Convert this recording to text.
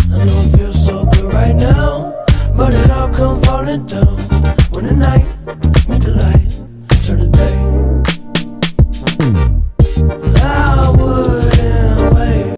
I know it feels so good right now, but it all come falling down when the night